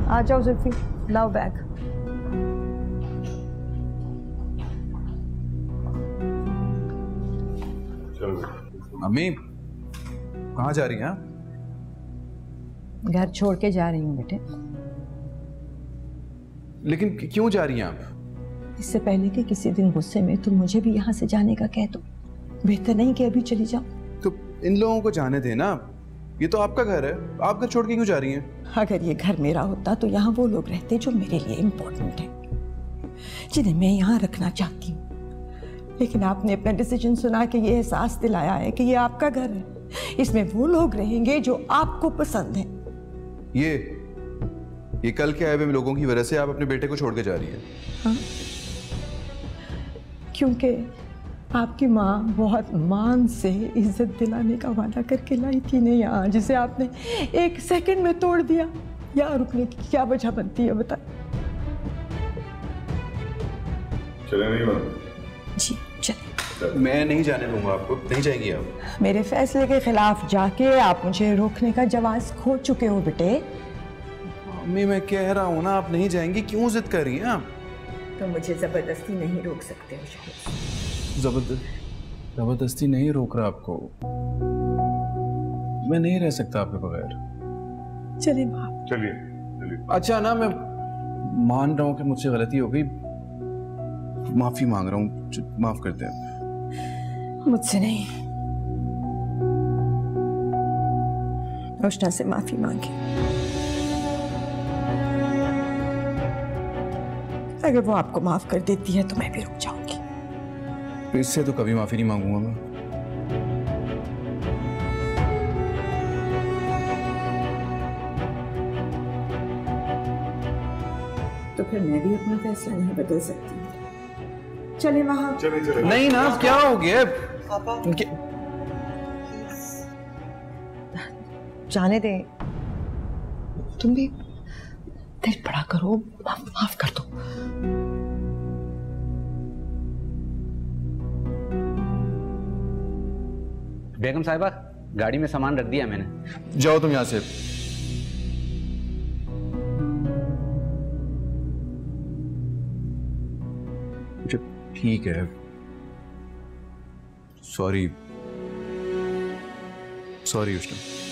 आ जाओ जुल्फी, लाओ bag. Mummy कहाँ जा रही हैं? घर छोड़ के जा रही हूँ बेटे। लेकिन क्यों जा रही हैं आप? इससे पहले कि किसी दिन गुस्से में तुम मुझे भी यहाँ से जाने का कह दो, बेहतर नहीं कि अभी चली जाओ। तो इन लोगों को जाने देना, ये तो आपका घर है, आप घर छोड़ के क्यों जा रही हैं? अगर ये घर मेरा होता तो यहाँ वो लोग रहते जो मेरे लिए इम्पोर्टेंट है, जिन्हें मैं यहाँ रखना चाहती हूँ। लेकिन आपने अपना डिसीजन सुना के ये एहसास दिलाया है कि ये आपका घर है, इसमें वो लोग रहेंगे जो आपको पसंद है। ये कल के आए हुए लोगों की वजह से आप अपने बेटे को छोड़ के जा रही हैं? हाँ, क्योंकि आपकी माँ बहुत मान से इज्जत दिलाने का वादा करके लाई थी ना यहाँ, जिसे आपने 1 सेकंड में तोड़ दिया। यहाँ रुकने की क्या वजह बनती है बता? चले नहीं जी चले। मैं नहीं जाने दूंगा आपको। नहीं जाएंगी आप? मेरे फैसले के खिलाफ जाके आप मुझे रोकने का जवाब खो चुके हो बेटे। मम्मी मैं कह रहा हूँ ना, आप नहीं जाएंगी, क्यों जिद कर रही हैं आप? तो मुझे जबरदस्ती नहीं रोक सकते हो शायद। जबरदस्ती नहीं रोक रहा आपको, मैं नहीं रह सकता आपके बगैर। चलिए माँ। चलिए। अच्छा ना, मैं मान रहा हूँ कि मुझसे गलती हो गई, माफी मांग रहा हूँ, माफ कर दें। मुझसे नहीं, रोशना से माफी मांगी। अगर वो आपको माफ कर देती है तो मैं भी रुक जाऊंगी। इससे तो कभी माफी नहीं मांगूंगा मैं। तो फिर मैं भी अपना फैसला नहीं बदल सकती। चले वहां। चलिए। नहीं ना, क्या हो गया? जाने दे, तुम भी दिल बड़ा करो, माफ कर दो। बेगम साहिबा, गाड़ी में सामान रख दिया मैंने। जाओ तुम यहाँ से। ठीक है, सॉरी उष्णा।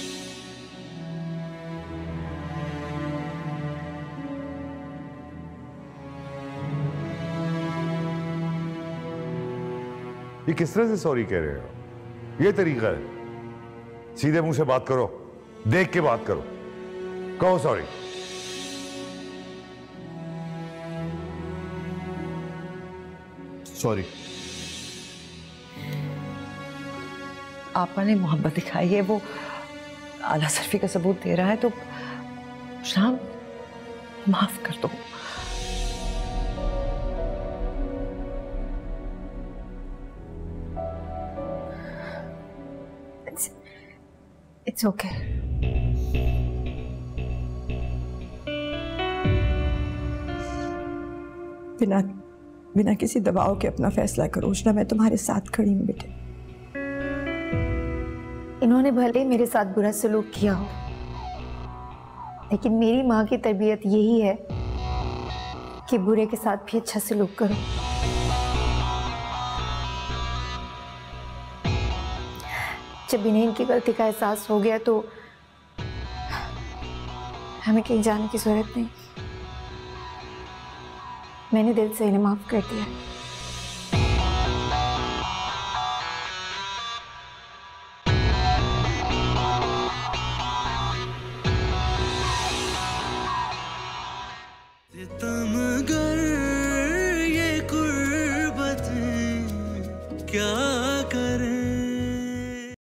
ये किस तरह से सॉरी कह रहे हो? ये तरीका है? सीधे मुंह से बात करो, देख के बात करो, कहो सॉरी। सॉरी। आपा ने मोहब्बत दिखाई है, वो आला सरफी का सबूत दे रहा है, तो शाम माफ कर दो। It's okay. बिना किसी दबाव के अपना फैसला करो उष्णा, मैं तुम्हारे साथ खड़ी हूँ बेटे। इन्होंने भले मेरे साथ बुरा सलूक किया हो, लेकिन मेरी माँ की तरबियत यही है कि बुरे के साथ भी अच्छा सलूक करो। जब इन्हें इनकी गलती का एहसास हो गया तो हमें कहीं जाने की जरूरत नहीं। मैंने दिल से इन्हें माफ कर दिया।